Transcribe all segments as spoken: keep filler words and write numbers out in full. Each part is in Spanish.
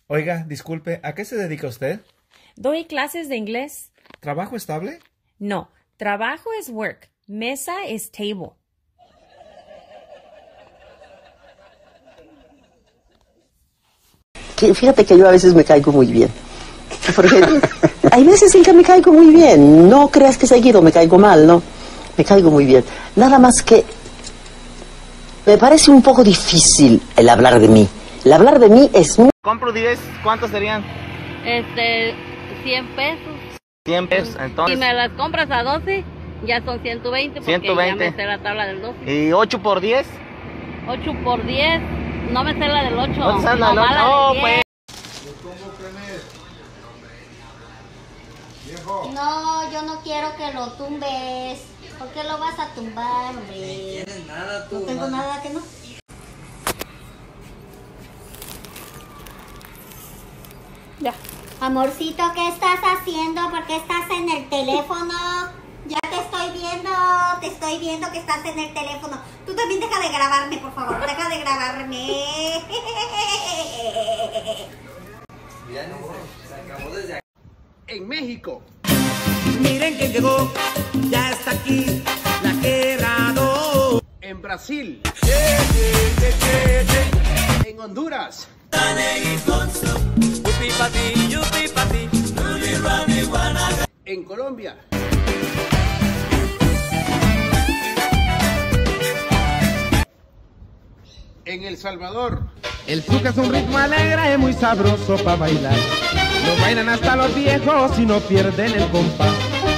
Oiga, disculpe, ¿a qué se dedica usted? Doy clases de inglés. ¿Trabajo estable? No, trabajo es work. Mesa es table. Que fíjate que yo a veces me caigo muy bien. Porque hay veces en que me caigo muy bien. No creas que seguido me caigo mal, ¿no? Me caigo muy bien. Nada más que me parece un poco difícil el hablar de mí. El hablar de mí es muy... Compro diez, ¿cuántos serían? Este, cien pesos. cien pesos, entonces. Si me las compras a doce, ya son ciento veinte, porque ciento veinte. ya me sé la tabla del doce. ¿Y ocho por diez? ocho por diez, no me sé la del ocho. ¿Dónde está la del nomás ocho? la del Oh, diez. pues. No, yo no quiero que lo tumbes. ¿Por qué lo vas a tumbar, hombre? No tienes nada tú. No tengo man. nada que no. Ya. Amorcito, ¿qué estás haciendo? ¿Por qué estás en el teléfono? Ya te estoy viendo, te estoy viendo que estás en el teléfono. Tú también deja de grabarme, por favor, deja de grabarme. Ya no, se acabó desde aquí. En México. Miren que llegó, ya está aquí, la guerra dos. En Brasil. En Honduras. En Colombia. En El Salvador. El zuca es un ritmo alegre, muy sabroso para bailar. Lo bailan hasta los viejos y no pierden el compás.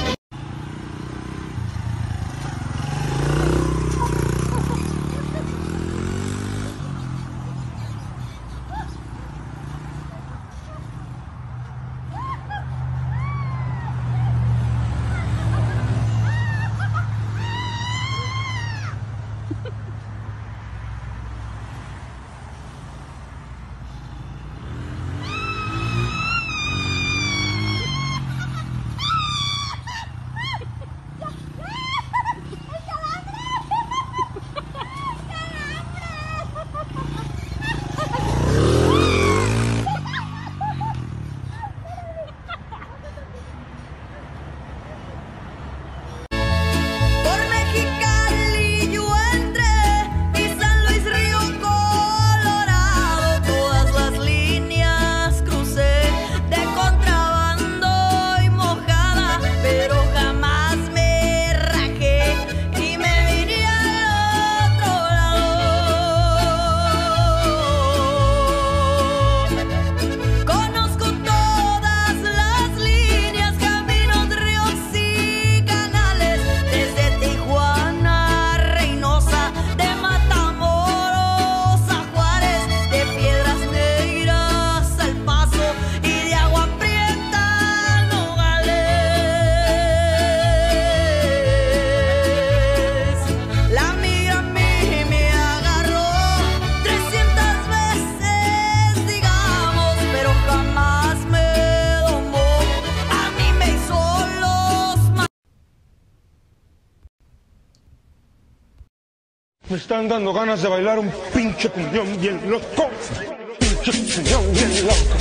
Me están dando ganas de bailar un pinche cumbión bien loco. Pinche cumbión bien loco.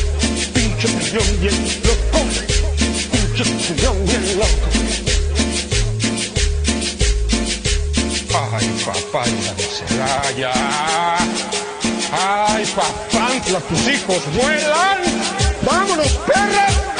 Pinche cumbión bien loco. Pinche cumbión bien loco. Ay, papá, la ya. Ay, papá, tus hijos vuelan. ¡Vámonos, perra!